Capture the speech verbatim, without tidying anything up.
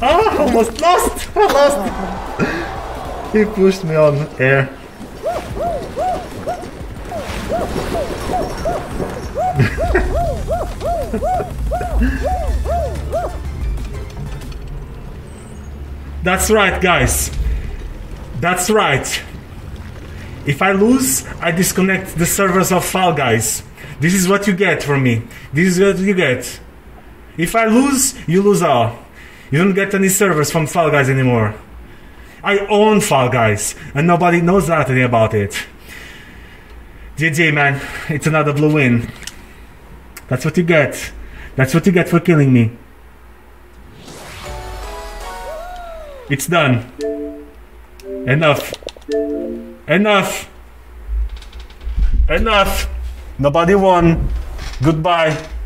Ah, almost lost! I lost! He pushed me on air. That's right, guys. That's right. If I lose, I disconnect the servers of Fall Guys. This is what you get from me. This is what you get. If I lose, you lose all. You don't get any servers from Fall Guys anymore. I own Fall Guys, and nobody knows nothing about it. G G, man. It's another blue win. That's what you get. That's what you get for killing me. It's done. Enough. Enough. Enough. Nobody won. Goodbye.